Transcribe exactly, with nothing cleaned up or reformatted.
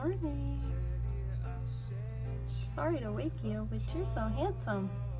morning. Sorry to wake you, but you're so handsome.